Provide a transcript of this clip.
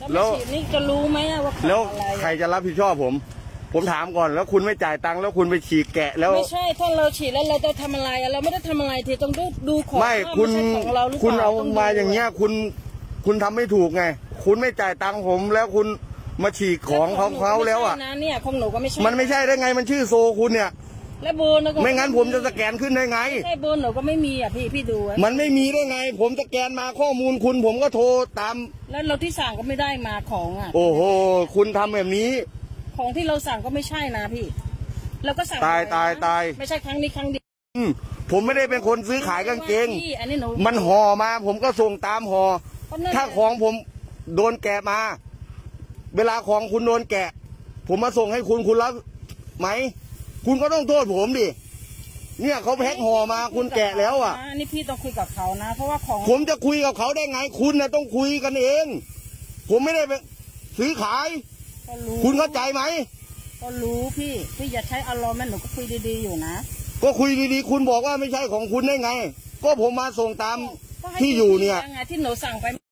แล้วนี่จะรู้ไหมว่าแล้วใครจะรับผิดชอบผมถามก่อนแล้วคุณไม่จ่ายตังค์แล้วคุณไปฉีกแกะแล้วไม่ใช่ถ้าเราฉีดแล้วเราจะทำอะไรเราไม่ได้ทำอะไรทีต้องดูของไม่คุณเอามาอย่างเงี้ยคุณทำไม่ถูกไงคุณไม่จ่ายตังค์ผมแล้วคุณมาฉีกของเขาแล้วอ่ะเนี่ยของหนูก็ไม่ใช่มันไม่ใช่ได้ไงมันชื่อโซคุณเนี่ยและเบอร์ไม่งั้นผมจะสแกนขึ้นได้ไงใช่เบอร์หนูก็ไม่มีอ่ะพี่ดูมันไม่มีได้ไงผมสแกนมาข้อมูลคุณผมก็โทรตามแล้วเราที่สั่งก็ไม่ได้มาของอ่ะโอ้โหคุณทำแบบนี้ของที่เราสั่งก็ไม่ใช่นะพี่เราก็สั่งตายไม่ใช่ครั้งนี้ครั้งเดียวผมไม่ได้เป็นคนซื้อขายกางเกงอันนี้หนูมันห่อมาผมก็ส่งตามห่อถ้าของผมโดนแกะมาเวลาของคุณโดนแกะผมมาส่งให้คุณรับไหมคุณก็ต้องโทษผมดิเนี่ยเขาแพ็คห่อมาคุณแกะแล้วอ่ะนี่พี่ต้องคุยกับเขานะเพราะว่าของผมจะคุยกับเขาได้ไงคุณนะต้องคุยกันเองผมไม่ได้ไปซื้อขายคุณเข้าใจไหมก็รู้พี่อย่าใช้อารมณ์หนูก็คุยดีๆอยู่นะก็คุยดีๆคุณบอกว่าไม่ใช่ของคุณได้ไงก็ผมมาส่งตามที่อยู่เนี่ยที่หนูสั่งไป